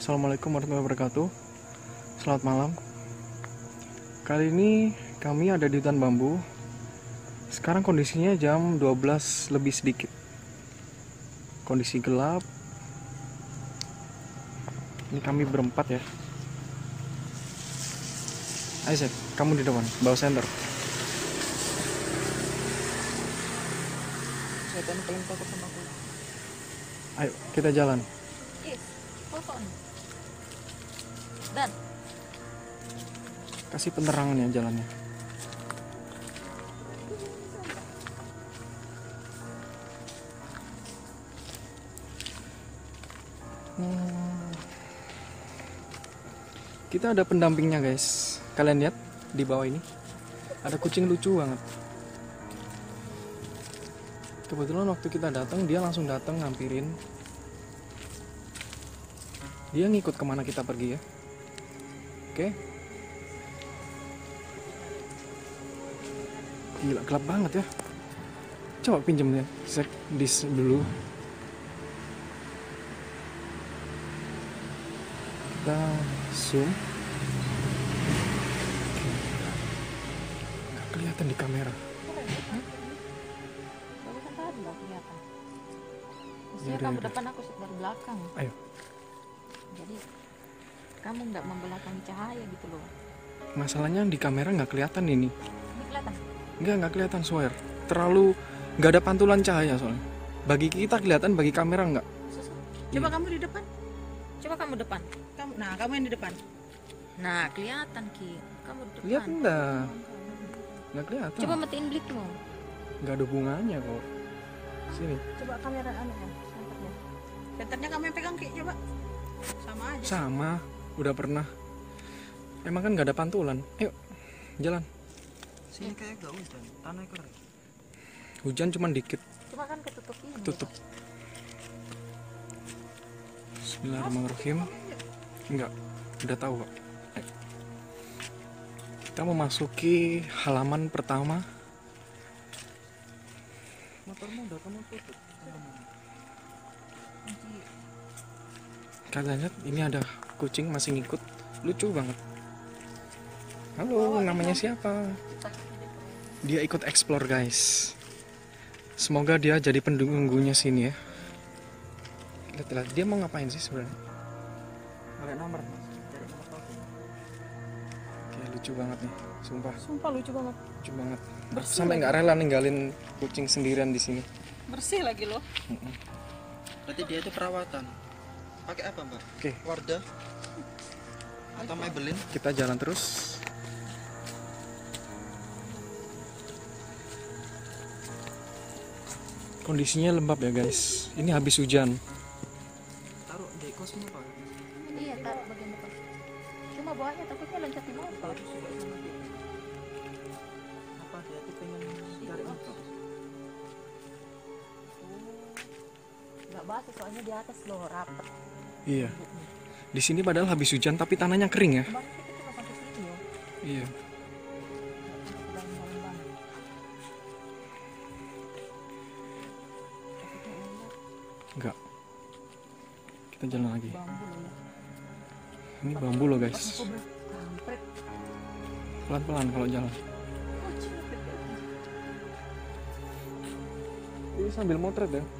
Assalamualaikum warahmatullahi wabarakatuh. Selamat malam. Kali ini kami ada di hutan bambu. Sekarang kondisinya jam 12 lebih sedikit. Kondisi gelap. Ini kami berempat ya. Ayo Seth, kamu di depan, bawa senter. Setan paling takut sama aku. Ayo, kita jalan. Pokoknya. Dan Kasih penerangan ya jalannya. Kita ada pendampingnya guys. Kalian lihat di bawah ini ada kucing lucu banget. Kebetulan waktu kita datang dia langsung datang ngampirin. Dia ngikut kemana kita pergi ya. Oke. Gila gelap banget ya. Coba pinjem ya, cek dis dulu. Kita zoom. Nggak kelihatan di kamera. bagusan tadi nggak kelihatan. Mestinya Yaudah, kamu yaudah. depan, aku dari belakang. Ayo. Jadi kamu nggak membelakangi cahaya gitu loh. Masalahnya di kamera nggak kelihatan ini. Ini kelihatan. Nggak kelihatan, swear. Terlalu nggak ada pantulan cahaya soalnya. Bagi kita kelihatan, bagi kamera nggak. Coba Iya. kamu di depan. Coba kamu depan. Kamu yang di depan. Nah, kelihatan Ki. Kamu di depan. Lihat enggak? Nggak kelihatan. Coba matiin blikmu. Nggak ada hubungannya kok. Sini. Coba kamera anu ya, senternya. Senternya kamu yang pegang Ki, coba. Sama aja. Sama, udah pernah. Emang kan nggak ada pantulan. Ayo, jalan. Sini kayak gak hujan, tanah kering. Hujan cuman dikit. Cuma kan ketutup ini. Tutup. Bismillahirrahmanirrahim. Enggak, udah tahu kok. Ayo. Kita memasuki halaman pertama. Motormu udah kamu tutup. Kalian lihat, ini ada kucing masih ngikut. Lucu banget. Halo, namanya siapa? Dia ikut explore guys. Semoga dia jadi penunggunya sini ya. Lihat, dia mau ngapain sih sebenarnya? Balik nomor mas, cari nomor telepon. Kayak lucu banget nih, sumpah. Sumpah lucu banget. Lucu banget. Bersih Sampai lagi. nggak rela ninggalin kucing sendirian di sini. Bersih lagi loh. Berarti dia itu perawatan. Pakai apa mbak? Oke. Wardah atau Maybelline? Kita jalan terus. Kondisinya lembab ya guys. Ini habis hujan. Taruh di kosnya pak. Iya, taruh bagian depan. Cuma bawahnya takutnya loncat di motor. Apa dia tuh pengen cari motor? Nggak basah soalnya di atas loh rapet. Iya. Di sini padahal habis hujan tapi tanahnya kering ya. Kemarin kita cuma sampai sini ya. Iya. Dalam-dalam banget. Enggak. Kita jalan lagi. Bambu loh ya. Ini bambu loh guys. Kampret. Pelan-pelan kalau jalan. Ini sambil motret ya.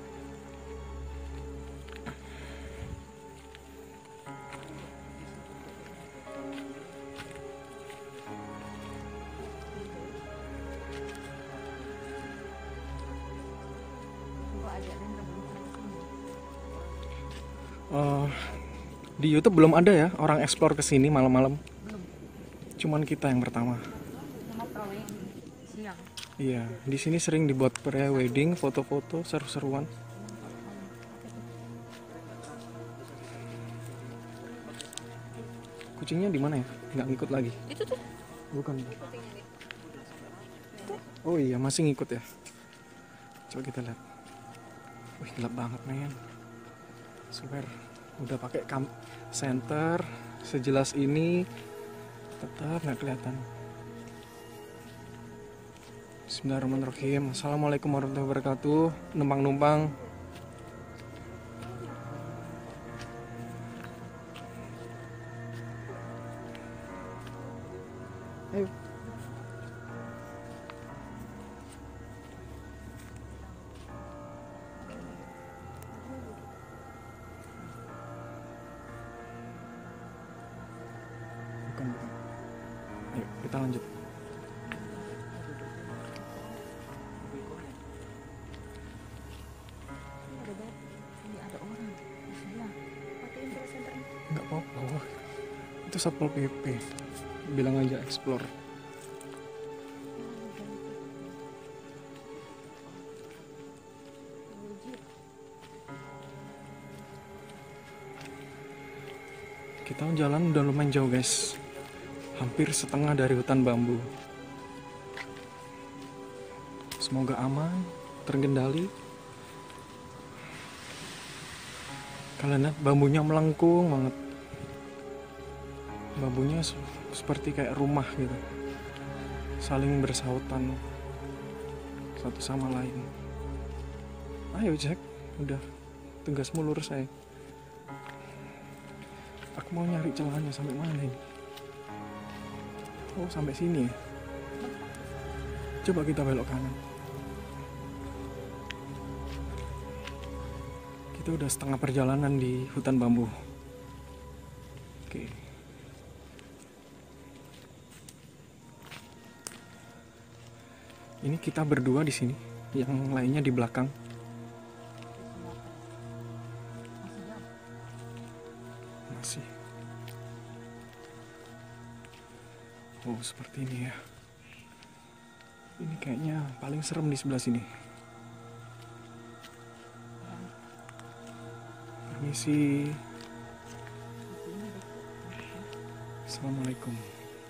Gua ajarin sebelum kesini. Di YouTube belum ada ya orang explore ke sini malam-malam. Belum. Cuman kita yang pertama. Sama prawedding siang. Iya, di sini sering dibuat pre-wedding, foto-foto, seru-seruan. Kucingnya di mana ya? Nggak ngikut lagi. Itu tuh. Bukan. Oh iya, masih ngikut ya. Coba kita lihat. Wih, gelap banget men. Swear, udah pakai center sejelas ini tetap nggak kelihatan. Bismillahirrahmanirrahim. Assalamualaikum warahmatullahi wabarakatuh. Numpang-numpang. Ayo. Bukan, bukan. Ayo, kita lanjut. Ini ada orang di sebelah. Matiin terus senternya. Nggak apa-apa. Itu Satpol PP. Bilang aja explore. Kita jalan udah lumayan jauh guys. Hampir setengah dari hutan bambu. Semoga aman, terkendali. Kalian lihat bambunya melengkung banget. Bambunya seperti kayak rumah gitu. Saling bersautan satu sama lain. Ayo Jack, udah tugasmu lurus saya. Aku mau nyari celahnya sampai mana ini? Oh, sampai sini ya. Coba kita belok kanan. Kita udah setengah perjalanan di hutan bambu. Oke. Ini kita berdua di sini, yang lainnya di belakang. Masih. Oh, seperti ini ya. Ini kayaknya paling serem di sebelah sini. Permisi. Assalamualaikum.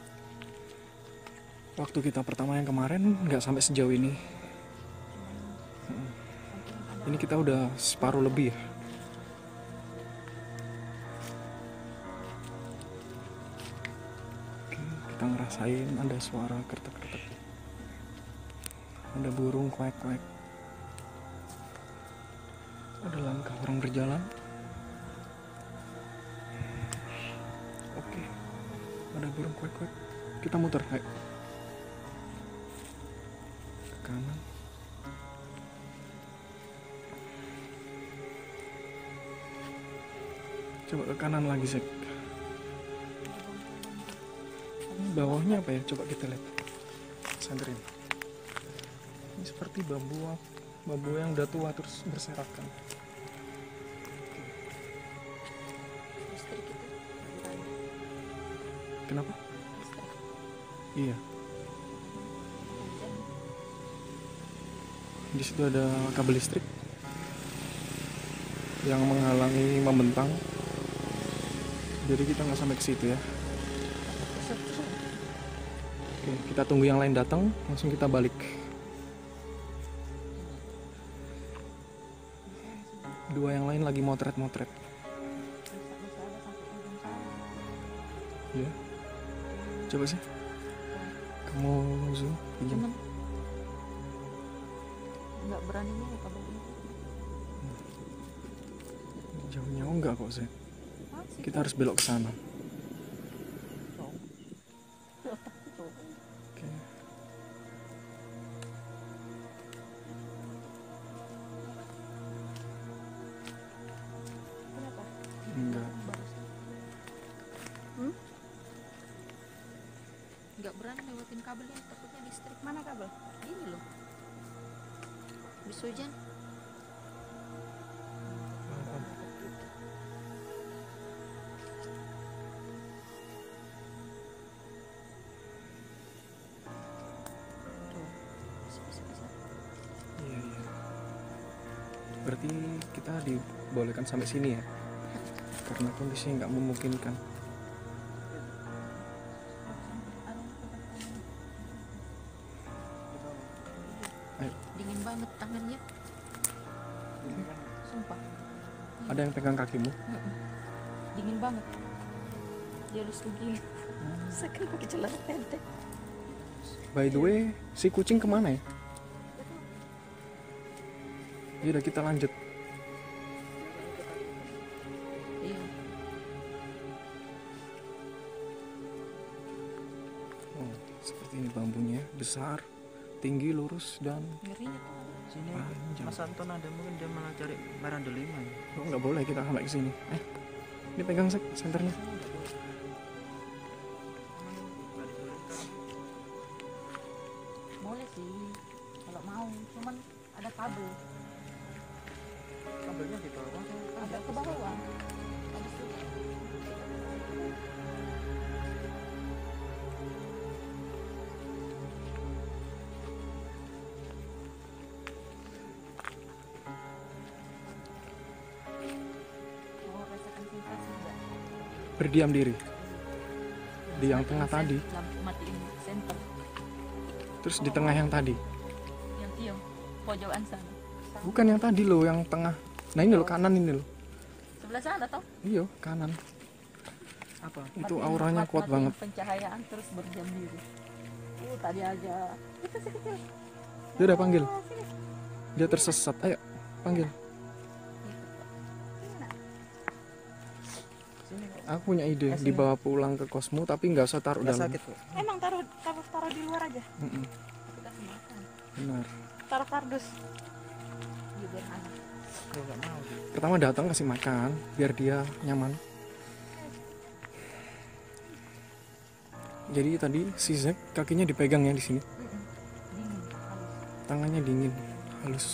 Waktu kita pertama yang kemarin nggak sampai sejauh ini. Ini kita udah separuh lebih ya. Oke, kita ngerasain ada suara kertek-kertek. Ada burung kuek-kuek. Ada langkah orang berjalan. Oke, ada burung kuek-kuek. Kita muter, ayo. Ke kanan. Coba ke kanan lagi, Sek. Ini bawahnya apa ya? Coba kita lihat. Santerin. Ini seperti bambu yang udah tua terus berserakan. Listrik itu. Kenapa? Listrik. Iya. Di situ ada kabel listrik yang menghalangi membentang. Jadi kita nggak sampai ke situ ya. Oke, kita tunggu yang lain datang, langsung kita balik. Dua yang lain lagi motret-motret. Ya. Coba sih. Kamu zoom, pinjam. Cuman nggak beraninya ya kabel ini. Jauhnya enggak kok, Sek. Kita harus belok ke sana. Oke. Kenapa? Enggak. Nggak berani lewatin kabelnya, takutnya listrik. Mana kabel? Ini loh. Bisa hujan. Iya, iya. Berarti kita dibolehkan sampai sini ya? Karena kondisi nggak memungkinkan. Ayo. Dingin banget tangannya. Sumpah. Ada yang pegang kakimu? Dingin banget. Dia harus begini. Saya kan pakai celana pendek. By the way, si kucing kemana ya? Yaudah kita lanjut. Iya. Oh. Seperti ini bambunya, besar, tinggi, lurus, dan Ngerinya tuh. Sini panjang. Mas Anton ada, mungkin dia malah cari merah delima ya. Oh, nggak boleh kita sampai ke sini. Ini pegang senternya. Boleh sih kalau mau, cuman ada kabel. Kabelnya di bawah. Agak ke bawah. Habis itu mau rasakan sensasi enggak? Berdiam diri di yang tengah tadi, Lampu matiin center terus di tengah yang tadi. yang iyo pojokan sana. Bukan yang tadi loh, yang tengah. Nah ini loh, kanan ini loh. Sebelah sana toh. Iya, kanan. Apa? Itu Matiin- auranya kuat matiin banget. pencahayaan terus berdiam diri. Tadi aja itu si kecil. Dia udah panggil. Ah, sini. Dia tersesat. Ayo, panggil. Gitu, Pak. Sini, nak. Sini kok. Aku punya ide, Sini. dibawa pulang ke kosmu tapi nggak usah taruh Nggak dalam. sakit kok. Emang taruh di luar aja. Mm-mm, Kita kasih makan. benar. Taruh kardus. Iya biar anak. Gue nggak mau. Pertama datang kasih makan biar dia nyaman. Jadi tadi si Zack kakinya dipegang ya di sini, Dingin, halus. tangannya dingin, halus.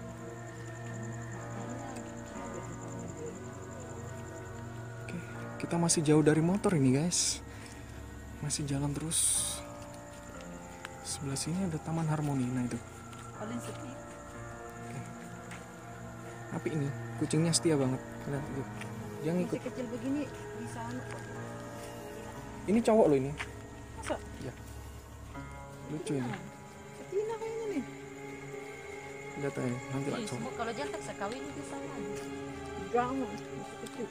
Oke, kita masih jauh dari motor ini guys, masih jalan terus. Sebelah sini ada Taman Harmoni, nah itu. Paling sepi. Tapi ini kucingnya setia banget, lihat itu. Dia ngikut. Masih kecil begini bisa anu kok. Ini cowok loh ini. Masa? Ya. Lucu ini. Betina kayaknya nih. Lihat aja, nanti lah Ih, cowok. semua kalau jantan sekawin bisa lagi. Jangan, masih kecil.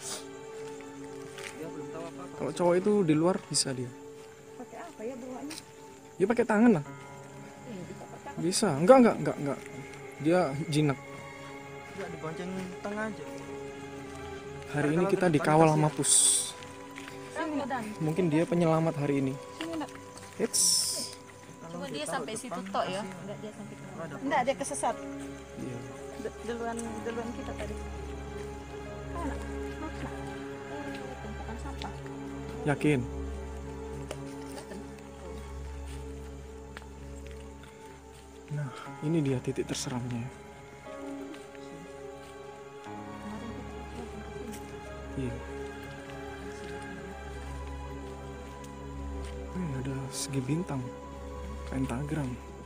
Dia belum tahu apa-apa. Kalau cowok itu di luar bisa dia. Pakai apa ya bawanya? Dia pakai tangan lah. Bisa pakai. Bisa. Enggak. Dia jinak. Dia dibonceng tengah aja. Hari ini Kalau kita ke depan dikawal kasih sama ya. Pus. Sini dan. Mungkin dia penyelamat hari ini. Sini nak. Hits. Cuma dia sampai situ tok ya. Enggak dia sampai ke Ada. Enggak dia kesesat. Iya. Duluan kita tadi. Mana? Mana? Tumpukan sampah. Yakin? Datang. Nah, ini dia titik terseramnya. Kemarin kita datang ke sini. Iya. Ada segi bintang, pentagram.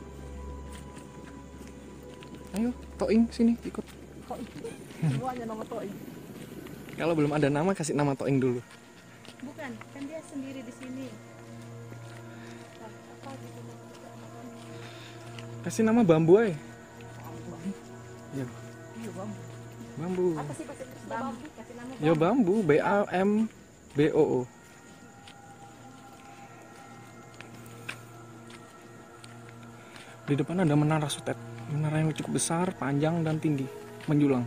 Ayo, Toing sini ikut. Kok semuanya nama Toi? Kalau belum ada nama kasih nama Toing dulu. Bukan, kan dia sendiri di sini. Apa gitu? Kasih nama bambu aja. Ya, Iya bang. bambu. Apa sih bahasa Inggris bambu? Kasih nama Ya bambu, BAMBOO. Di depan ada menara Sutet. Menara yang cukup besar, panjang dan tinggi, menjulang.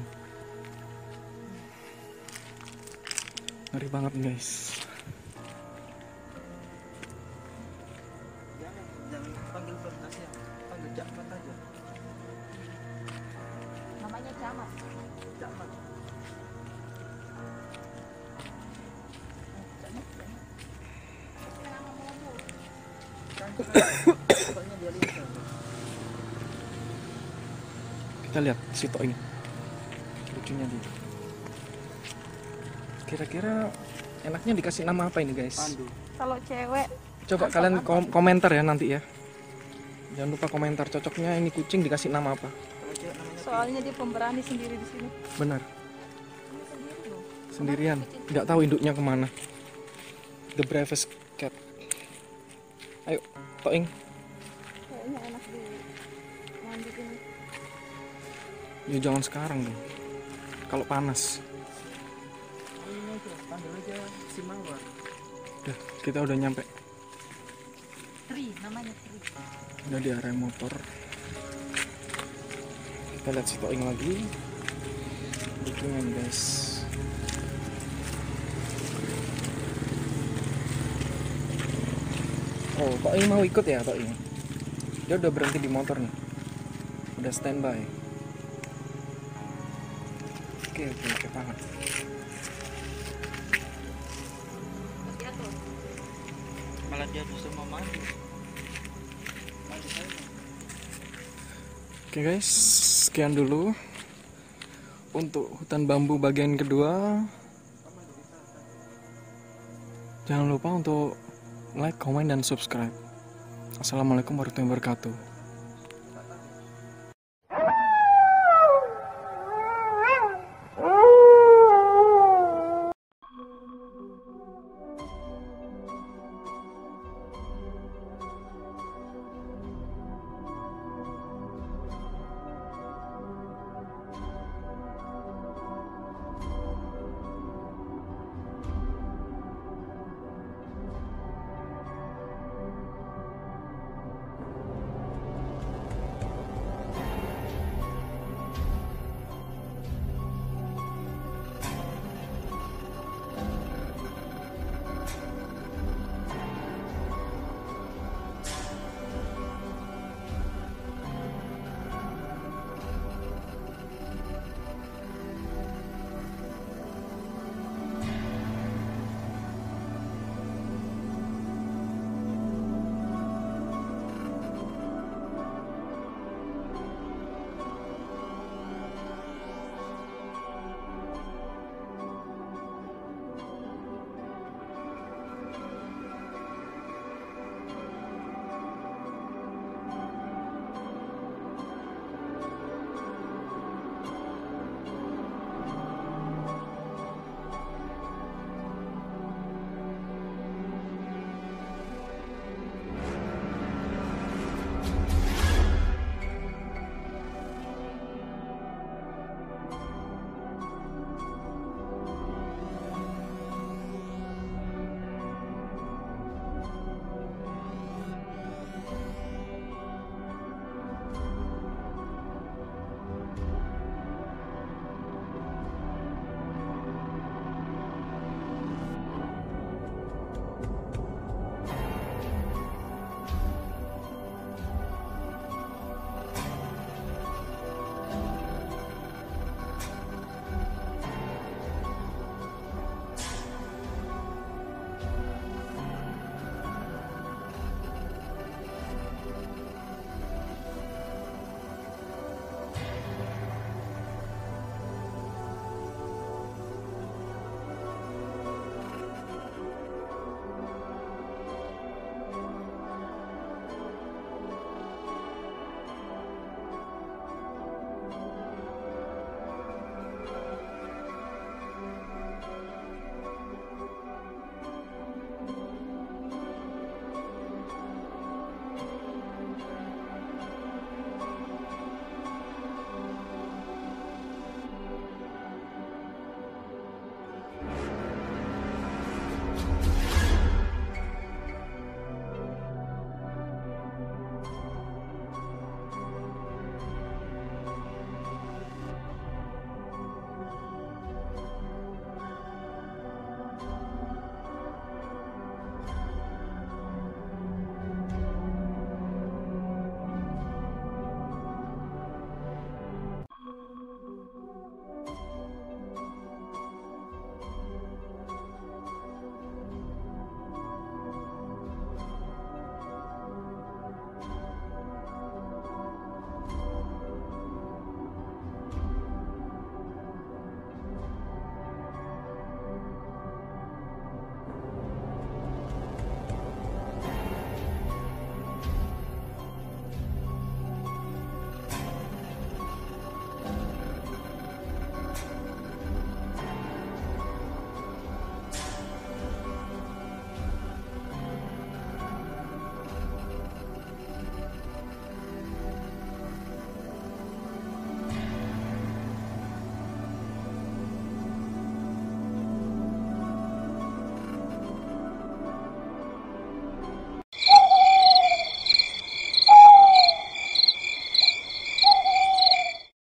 Ngeri banget guys. Jangan panggil berkas ya. Panggil Jakmat aja. namanya Camat. Jakmat. Kan pokoknya dia lincah. Kita lihat si Toing. Lucunya dia. Kira-kira enaknya dikasih nama apa ini guys? Pandu. Kalau cewek Coba kalian komentar ya nanti ya. Jangan lupa komentar cocoknya ini kucing dikasih nama apa. Kalau cewek namanya soalnya dia pemberani sendiri di sini. Benar, Ini sendiri loh. sendirian. Nggak tahu induknya kemana. The bravest cat. Ayo, Toing. Kayaknya enak di mandiin. Ya jangan sekarang dong. Kalau panas. ini aja. Panggil aja si Mawar. Udah, kita udah nyampe. Tri, namanya Tri. Udah di area motor. Kita lihat si Toing lagi. Dukungan guys. Oh, Tok ini mau ikut ya, Tok ini. Dia udah berhenti di motor nih. Udah standby. Oke banget. Masih atur. Malah dia justru mau mandi. Mandi saya. Oke guys, sekian dulu untuk hutan bambu bagian kedua. Jangan lupa untuk like, komen, dan subscribe. Assalamualaikum warahmatullahi wabarakatuh.